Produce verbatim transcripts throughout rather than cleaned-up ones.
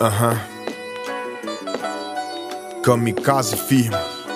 Aham. Kamikaze firme.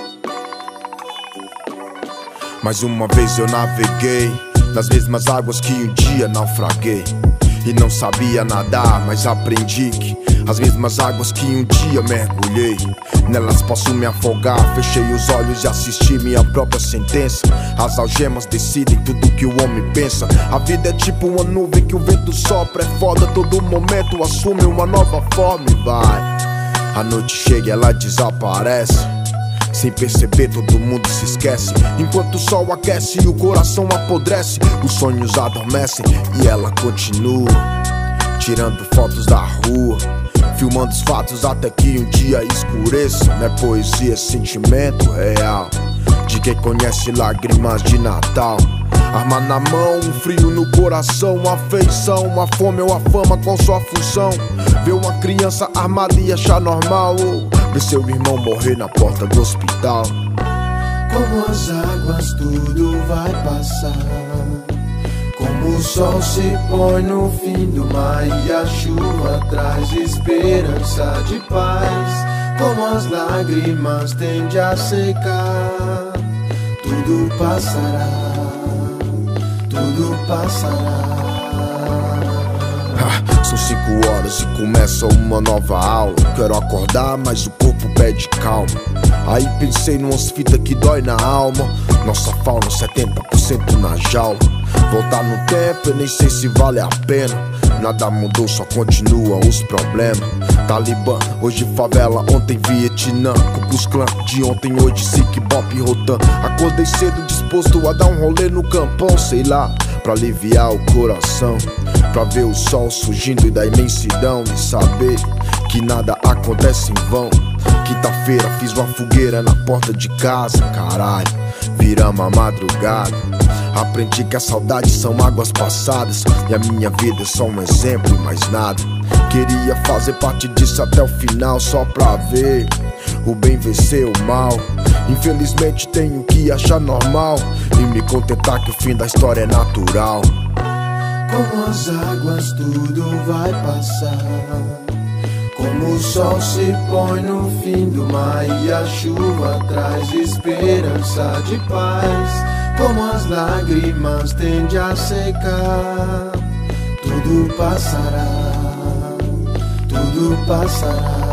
Mais uma vez eu naveguei nas mesmas águas que um dia naufraguei. E não sabia nadar, mas aprendi que as mesmas águas que um dia mergulhei, nelas posso me afogar. Fechei os olhos e assisti minha própria sentença. As algemas decidem tudo que o homem pensa. A vida é tipo uma nuvem que o vento sopra. É foda, todo momento assume uma nova forma e vai. A noite chega e ela desaparece. Sem perceber todo mundo se esquece. Enquanto o sol aquece e o coração apodrece, os sonhos adormecem e ela continua, tirando fotos da rua, filmando os fatos até que um dia escureça. Não é poesia, é sentimento real de quem conhece lágrimas de Natal. Arma na mão, um frio no coração, uma afeição, a fome ou a fama, qual sua função? Ver uma criança armada e achar normal, ou ver seu irmão morrer na porta do hospital. Como as águas tudo vai passar, como o sol se põe no fim do mar e a chuva traz esperança de paz. Como as lágrimas tendem a secar, tudo passará, tudo passará. Ah, são cinco horas e começa uma nova aula. Quero acordar, mas o corpo pede calma. Aí pensei numas fitas que dói na alma. Nossa fauna setenta por cento na jaula. Voltar no tempo eu nem sei se vale a pena. Nada mudou, só continuam os problemas. Talibã, hoje favela, ontem Vietnã. Ku Klux Klan, de ontem hoje Sikh, Bop, Rotan. Acordei cedo disposto a dar um rolê no campão, sei lá, pra aliviar o coração, pra ver o sol surgindo da imensidão e saber que nada acontece em vão. Quinta-feira fiz uma fogueira na porta de casa, caralho, viramos a madrugada. Aprendi que a saudade são águas passadas e a minha vida é só um exemplo e mais nada. Queria fazer parte disso até o final, só pra ver o bem vencer o mal. Infelizmente tenho que achar normal e me contentar que o fim da história é natural. Como as águas tudo vai passar, como o sol se põe no fim do mar e a chuva traz esperança de paz. Como as lágrimas tendem a secar, tudo passará, tudo passará.